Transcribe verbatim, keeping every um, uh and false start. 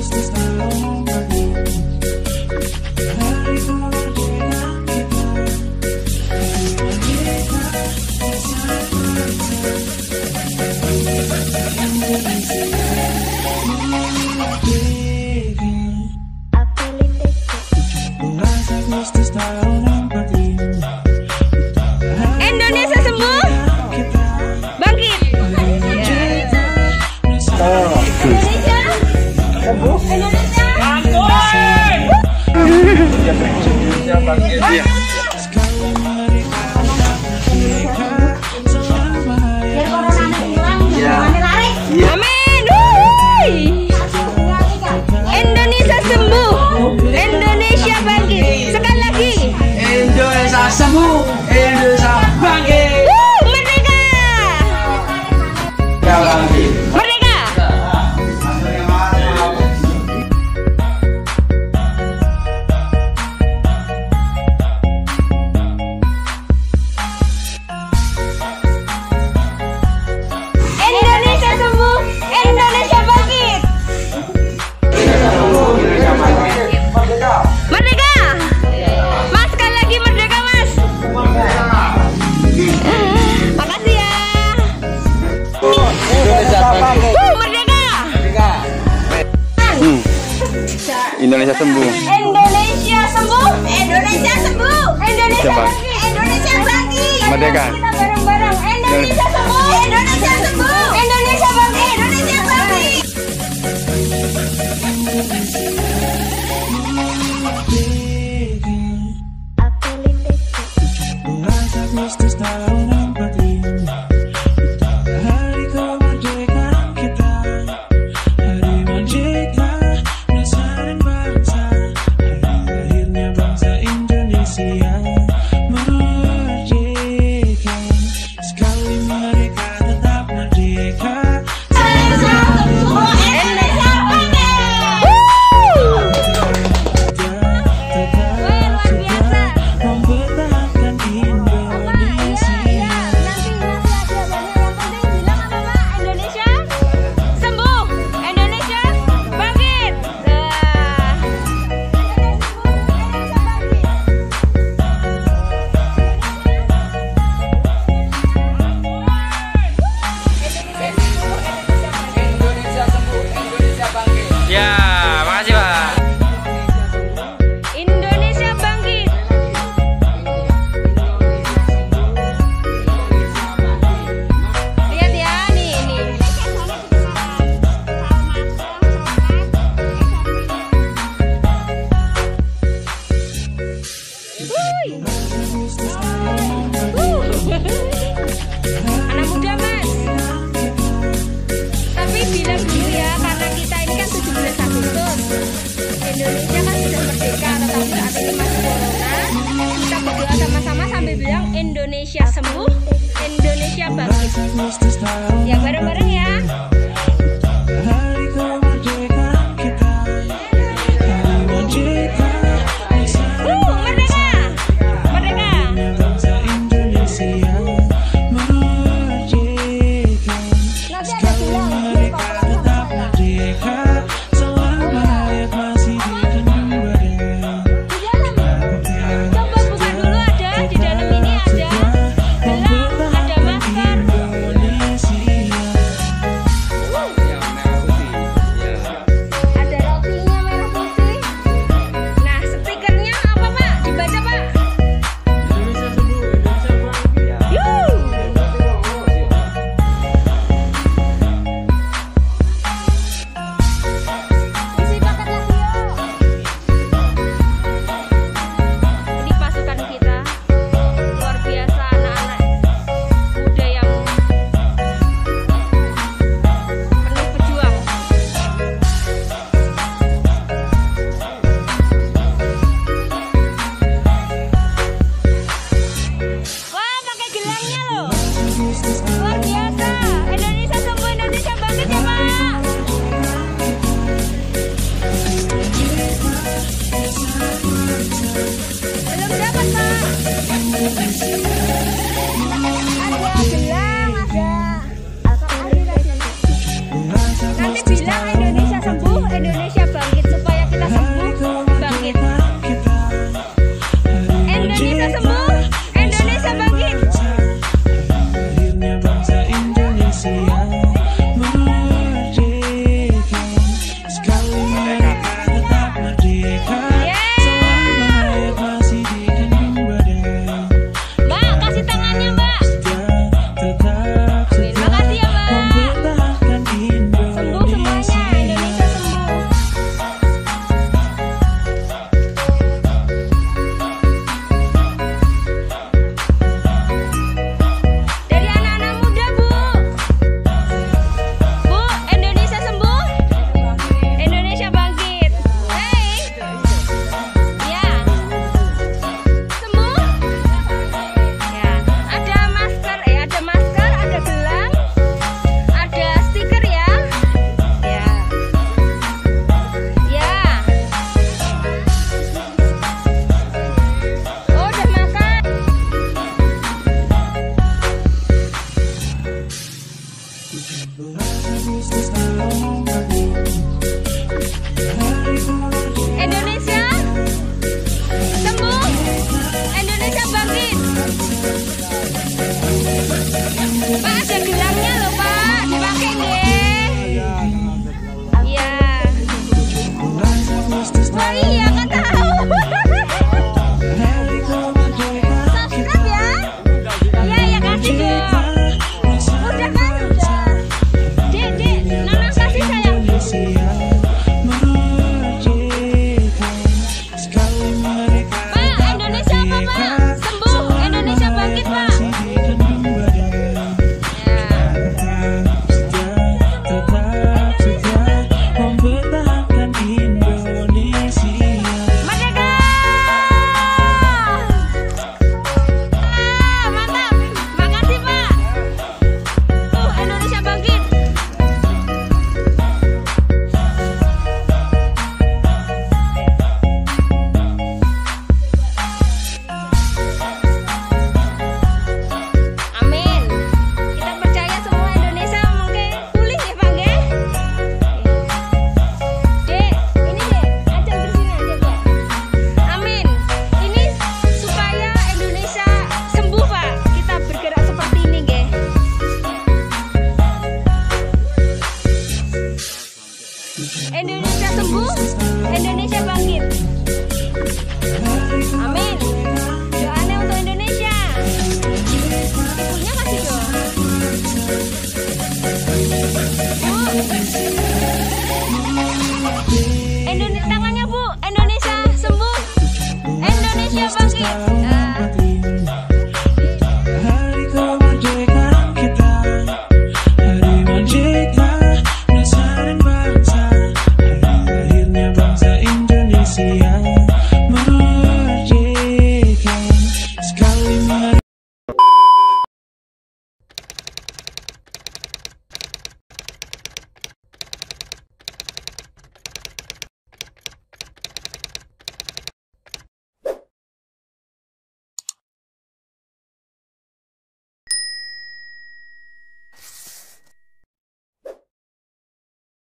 Indonesia sembuh, bangkit. Indonesia sembuh, Indonesia bangkit. Amin. Indonesia sembuh, Indonesia bangkit. Sekali lagi. Indonesia sembuh, Indonesia bangkit. Wuh, merdeka. Merdeka. Indonesia sembuh, Indonesia bangkit. Merdeka. Mas, sekali lagi merdeka, Mas. Makasih ya. Uh, merdeka. Indonesia sembuh. Indonesia sembuh. Indonesia sembuh. Indonesia bangkit. Indonesia bangkit. Merdeka. Kita bareng-bareng. Indonesia sembuh. Indonesia sembuh. Indonesia bangkit. Indonesia bangkit. Agustus tahun empat lima, hari kemerdekaan kita, hari merdeka nusa dan bangsa, hari lahirnya bangsa Indonesia. Merdeka, sekali merdeka tetap merdeka. Ya, makasih Pak. Indonesia bangkit. Lihat ya, nih nih. Wuih. Wuh. Anak muda, Mas. Tapi bilang dulu ya, karena kita ini kan tujuh belas Agustus. Indonesia kan sudah merdeka, tetapi saat ini masih corona. Kita berdoa sama-sama sambil bilang Indonesia sembuh, Indonesia bangkit.